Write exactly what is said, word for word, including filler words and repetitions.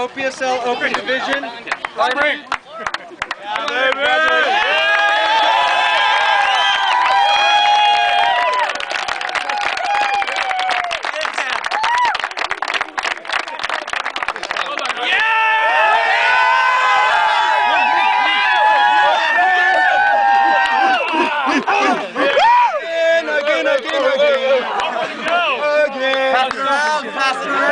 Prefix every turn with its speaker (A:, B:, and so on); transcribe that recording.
A: O P S L Open Division.
B: Frank.
A: Again, again, again. Again.
B: Pass it around, pass it around.